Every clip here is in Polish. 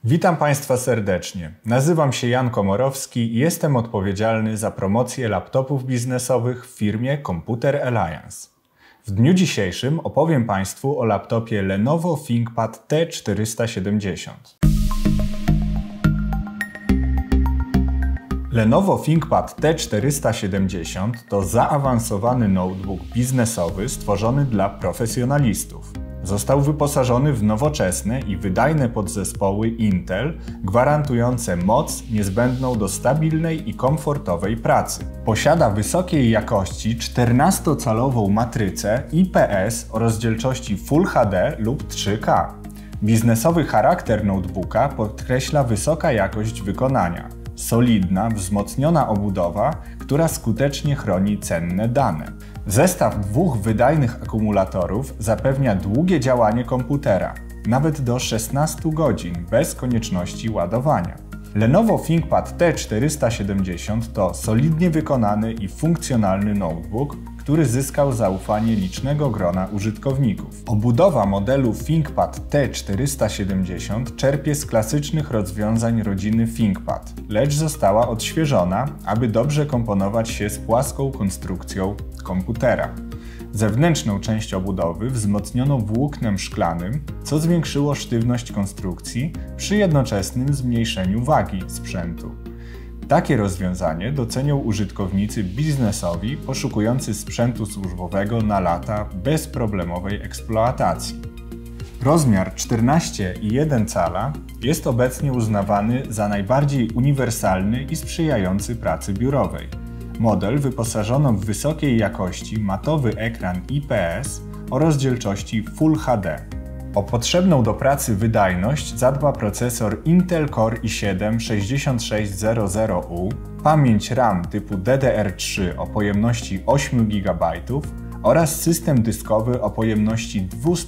Witam Państwa serdecznie. Nazywam się Jan Komorowski i jestem odpowiedzialny za promocję laptopów biznesowych w firmie Computer Alliance. W dniu dzisiejszym opowiem Państwu o laptopie Lenovo ThinkPad T470. Lenovo ThinkPad T470 to zaawansowany notebook biznesowy stworzony dla profesjonalistów. Został wyposażony w nowoczesne i wydajne podzespoły Intel, gwarantujące moc niezbędną do stabilnej i komfortowej pracy. Posiada wysokiej jakości 14-calową matrycę IPS o rozdzielczości Full HD lub 3K. Biznesowy charakter notebooka podkreśla wysoka jakość wykonania. Solidna, wzmocniona obudowa, która skutecznie chroni cenne dane. Zestaw dwóch wydajnych akumulatorów zapewnia długie działanie komputera, nawet do 16 godzin bez konieczności ładowania. Lenovo ThinkPad T470 to solidnie wykonany i funkcjonalny notebook, który zyskał zaufanie licznego grona użytkowników. Obudowa modelu ThinkPad T470 czerpie z klasycznych rozwiązań rodziny ThinkPad, lecz została odświeżona, aby dobrze komponować się z płaską konstrukcją komputera. Zewnętrzną część obudowy wzmocniono włóknem szklanym, co zwiększyło sztywność konstrukcji przy jednoczesnym zmniejszeniu wagi sprzętu. Takie rozwiązanie docenią użytkownicy biznesowi poszukujący sprzętu służbowego na lata bezproblemowej eksploatacji. Rozmiar 14,1 cala jest obecnie uznawany za najbardziej uniwersalny i sprzyjający pracy biurowej. Model wyposażono w wysokiej jakości matowy ekran IPS o rozdzielczości Full HD. O potrzebną do pracy wydajność zadba procesor Intel Core i7-6600U, pamięć RAM typu DDR3 o pojemności 8 GB oraz system dyskowy o pojemności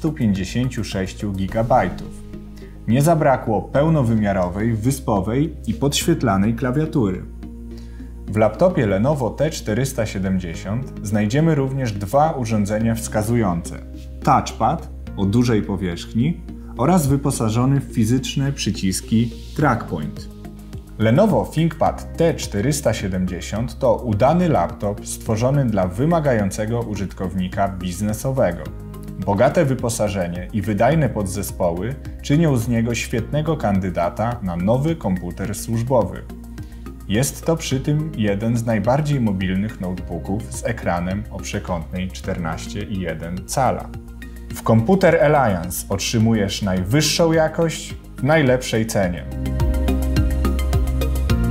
256 GB. Nie zabrakło pełnowymiarowej, wyspowej i podświetlanej klawiatury. W laptopie Lenovo T470 znajdziemy również dwa urządzenia wskazujące: touchpad o dużej powierzchni oraz wyposażony w fizyczne przyciski TrackPoint. Lenovo ThinkPad T470 to udany laptop stworzony dla wymagającego użytkownika biznesowego. Bogate wyposażenie i wydajne podzespoły czynią z niego świetnego kandydata na nowy komputer służbowy. Jest to przy tym jeden z najbardziej mobilnych notebooków z ekranem o przekątnej 14,1 cala. W Computer Alliance otrzymujesz najwyższą jakość w najlepszej cenie.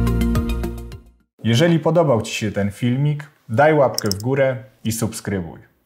Jeżeli podobał Ci się ten filmik, daj łapkę w górę i subskrybuj.